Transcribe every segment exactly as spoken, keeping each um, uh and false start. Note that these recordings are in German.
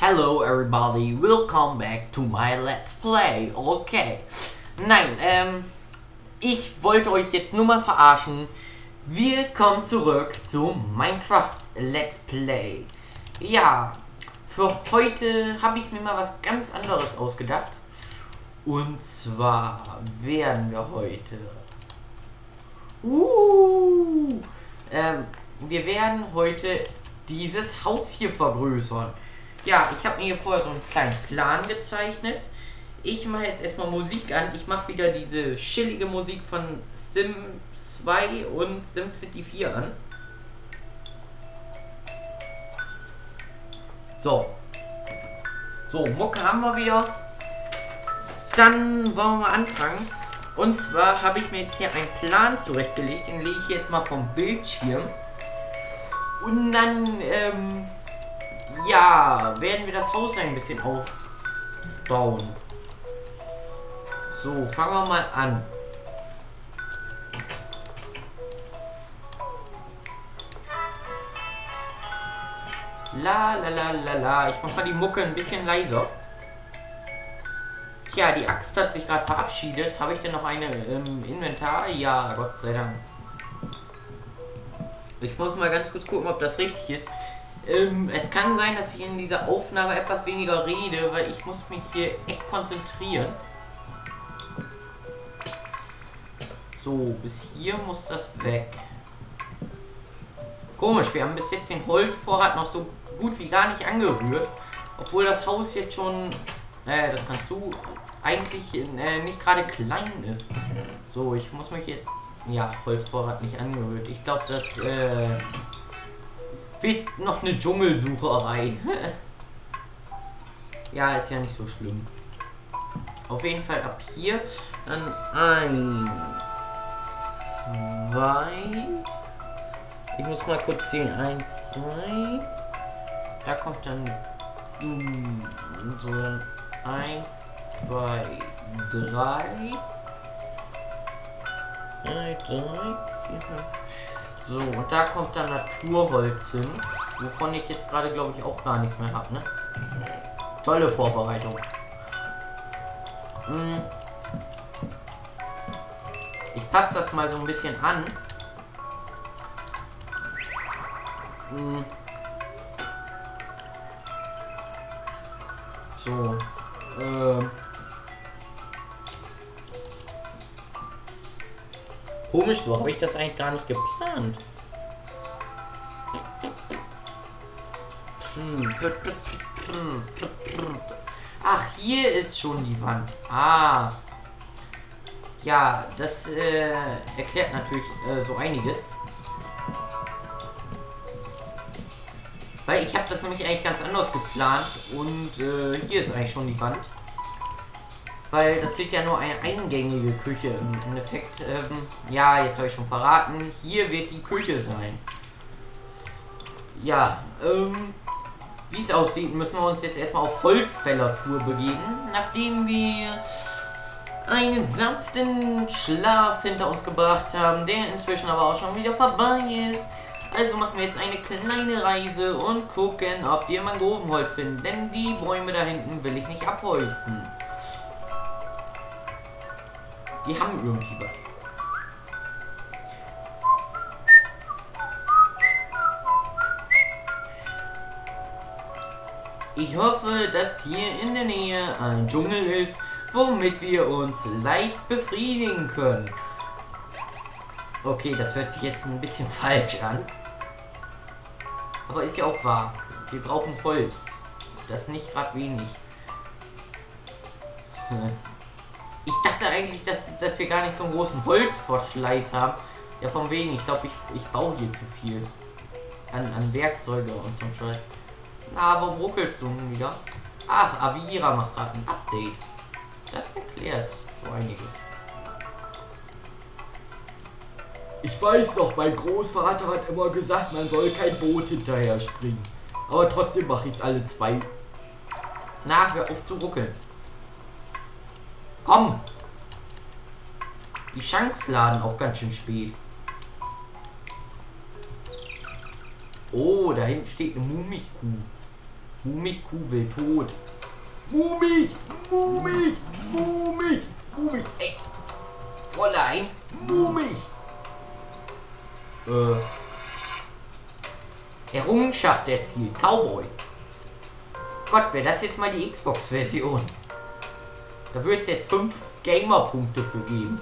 Hello everybody, welcome back to my Let's Play. Okay. Nein, ähm, ich wollte euch jetzt nur mal verarschen. Wir kommen zurück zum Minecraft Let's Play. Ja, für heute habe ich mir mal was ganz anderes ausgedacht. Und zwar werden wir heute... Uh, ähm, wir werden heute dieses Haus hier vergrößern. Ja, ich habe mir hier vorher so einen kleinen Plan gezeichnet. Ich mache jetzt erstmal Musik an. Ich mache wieder diese chillige Musik von Sim zwei und SimCity vier an. So. So, Mucke haben wir wieder. Dann wollen wir mal anfangen. Und zwar habe ich mir jetzt hier einen Plan zurechtgelegt. Den lege ich jetzt mal vom Bildschirm. Und dann, ähm... ja, werden wir das Haus ein bisschen aufbauen. So, fangen wir mal an. La la la la la. Ich mach mal die Mucke ein bisschen leiser. Tja, die Axt hat sich gerade verabschiedet. Habe ich denn noch eine im Inventar? Ja, Gott sei Dank. Ich muss mal ganz kurz gucken, ob das richtig ist. Ähm, es kann sein, dass ich in dieser Aufnahme etwas weniger rede, weil ich muss mich hier echt konzentrieren. So, bis hier muss das weg. Komisch, wir haben bis jetzt den Holzvorrat noch so gut wie gar nicht angerührt. Obwohl das Haus jetzt schon, äh, das kannst du, eigentlich äh, nicht gerade klein ist. So, ich muss mich jetzt, ja, Holzvorrat nicht angerührt. Ich glaube, das, äh... wird noch eine Dschungelsucherei. Ja, ist ja nicht so schlimm. Auf jeden Fall ab hier. Dann eins, zwei. Ich muss mal kurz zählen. Eins, zwei. Da kommt dann so eins, zwei, drei. Drei, drei, vier, fünf. So, und da kommt dann Naturholz hin, wovon ich jetzt gerade, glaube ich, auch gar nichts mehr habe, ne? Tolle Vorbereitung. Hm. Ich passe das mal so ein bisschen an. Hm. So. Ähm. Komisch, so habe ich das eigentlich gar nicht geplant. Ach, hier ist schon die Wand. Ah. Ja, das äh, erklärt natürlich äh, so einiges. Weil ich habe das nämlich eigentlich ganz anders geplant. Und äh, hier ist eigentlich schon die Wand. Weil das wird ja nur eine eingängige Küche im Endeffekt. Ähm, ja, jetzt habe ich schon verraten. Hier wird die Küche sein. Ja, ähm, wie es aussieht, müssen wir uns jetzt erstmal auf Holzfällertour begeben, nachdem wir einen sanften Schlaf hinter uns gebracht haben, der inzwischen aber auch schon wieder vorbei ist. Also machen wir jetzt eine kleine Reise und gucken, ob wir Mangrovenholz finden, denn die Bäume da hinten will ich nicht abholzen. Die haben irgendwie was. Ich hoffe, dass hier in der Nähe ein Dschungel ist, womit wir uns leicht befriedigen können. Okay, das hört sich jetzt ein bisschen falsch an. Aber ist ja auch wahr. Wir brauchen Holz. Das nicht gerade wenig. Hm. Ich dachte eigentlich, dass, dass wir gar nicht so einen großen Holzverschleiß haben. Ja, von wegen. Ich glaube, ich, ich baue hier zu viel. An, an Werkzeuge und so Scheiß. Na, warum ruckelst du nun wieder? Ach, Avira macht gerade ein Update. Das erklärt so einiges. Ich weiß doch, mein Großvater hat immer gesagt, man soll kein Boot hinterher springen. Aber trotzdem mache ich es alle zwei. Na, hör auf zu ruckeln. Komm! Die Chance laden auch ganz schön spät. Oh, da hinten steht eine Mumikuh. Mumich, Kuh will tot. Mumich, Mumich, Mumich, Mumich. Ey, Fräulein, Mumich. Äh. Errungenschaft erzielt. Cowboy. Gott, wäre das jetzt mal die Xbox-Version. Da würde es jetzt fünf Gamer-Punkte für geben.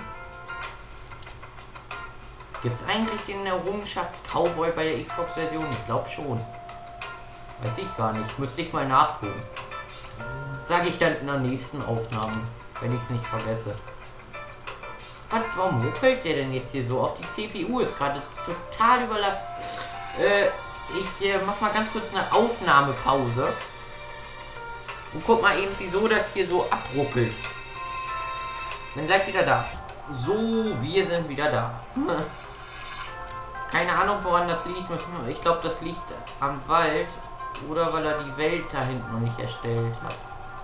Gibt es eigentlich den Errungenschaft Cowboy bei der Xbox-Version? Ich glaube schon. Weiß ich gar nicht. Müsste ich mal nachgucken. Sage ich dann in der nächsten Aufnahme, wenn ich es nicht vergesse. Gott, warum ruckelt der denn jetzt hier so? Auch die C P U ist gerade total überlastet. Äh, ich äh, mach mal ganz kurz eine Aufnahmepause. Und guck mal eben, wieso das hier so abruckelt. Bin gleich wieder da. So, wir sind wieder da. Keine Ahnung, woran das liegt. Ich glaube, das liegt am Wald. Oder weil er die Welt da hinten noch nicht erstellt hat.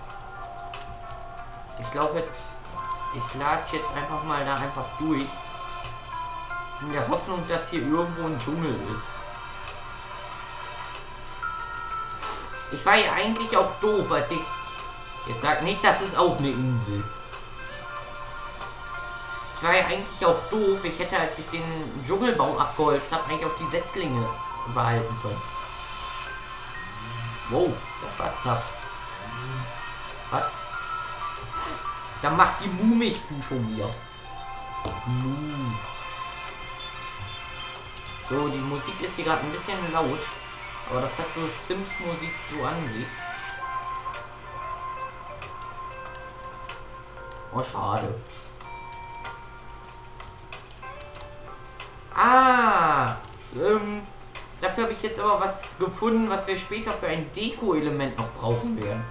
Ich laufe jetzt... Ich latsche jetzt einfach mal da einfach durch. In der Hoffnung, dass hier irgendwo ein Dschungel ist. Ich war ja eigentlich auch doof, als ich... Jetzt sag nicht, das ist auch eine Insel. Ich war ja eigentlich auch doof. Ich hätte, als ich den Dschungelbaum abgeholzt habe, eigentlich auch die Setzlinge behalten können. Wow, das war knapp. Was? Da macht die Mumich-Kuh schon wieder. Mu. So, die Musik ist hier gerade ein bisschen laut. Aber das hat so Sims-Musik so an sich. Oh, schade. Ah, ähm, dafür habe ich jetzt aber was gefunden, was wir später für ein Deko-Element noch brauchen werden.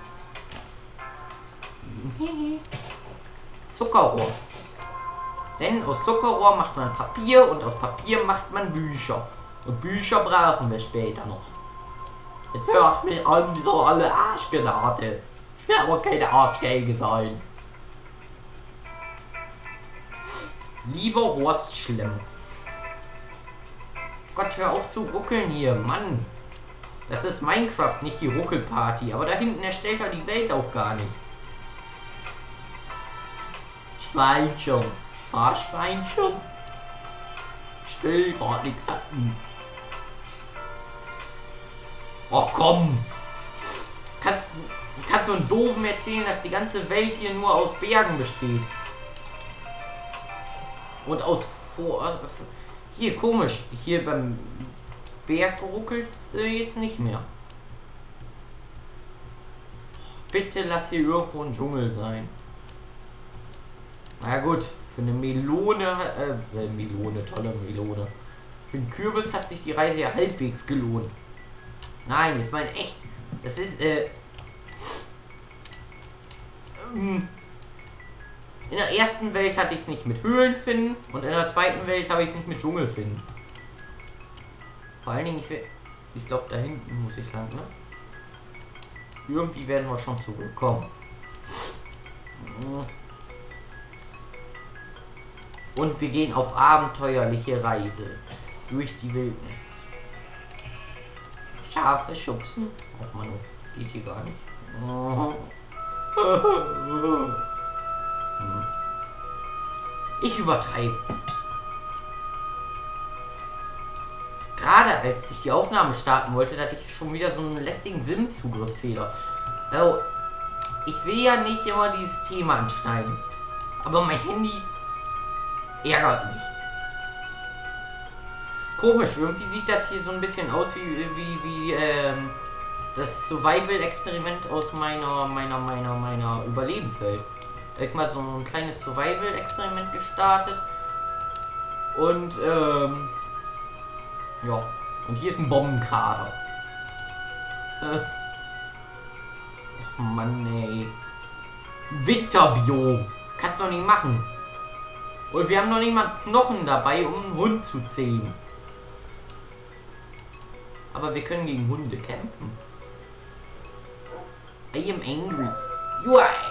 Zuckerrohr. Denn aus Zuckerrohr macht man Papier und aus Papier macht man Bücher. Und Bücher brauchen wir später noch. Jetzt hört mich an, wie so alle Arschgenate. Ich will aber keine Arschgeige sein. Lieber Horst Schlemm. Gott, hör auf zu ruckeln hier, Mann. Das ist Minecraft, nicht die Ruckelparty. Aber da hinten erstellt er die Welt auch gar nicht. Schweinchen. Fahrschweinchen. Still, gerade nichts hatten. Och komm. Kannst, kannst so einen Doofen erzählen, dass die ganze Welt hier nur aus Bergen besteht. Und aus vor... Hier, komisch. Hier beim Berg ruckelt es äh, jetzt nicht mehr. Bitte lass hier irgendwo ein Dschungel sein. Na gut, für eine Melone, äh, Melone, tolle Melone. Für einen Kürbis hat sich die Reise ja halbwegs gelohnt. Nein, ich meine echt. Das ist, äh... Ähm, in der ersten Welt hatte ich es nicht mit Höhlen finden und in der zweiten Welt habe ich es nicht mit Dschungel finden. Vor allen Dingen, ich will... Ich glaube, da hinten muss ich lang, ne? Irgendwie werden wir schon zurückkommen. Und wir gehen auf abenteuerliche Reise durch die Wildnis. Schafe schubsen. Oh Mann, geht hier gar nicht. Ich übertreibe. Gerade als ich die Aufnahme starten wollte, da hatte ich schon wieder so einen lästigen SIM-Zugriffsfehler. Also, ich will ja nicht immer dieses Thema anschneiden. Aber mein Handy ärgert mich. Komisch, irgendwie sieht das hier so ein bisschen aus wie, wie, wie ähm, das Survival-Experiment aus meiner, meiner, meiner, meiner Überlebenswelt. Da hab ich mal so ein kleines Survival-Experiment gestartet. Und, ähm, ja. Und hier ist ein Bombenkrater. Äh. Oh Mann, ey. Winterbiom. Kannst du doch nicht machen. Und wir haben noch nicht mal Knochen dabei, um einen Hund zu zähmen. Aber wir können gegen Hunde kämpfen. I am angry. You are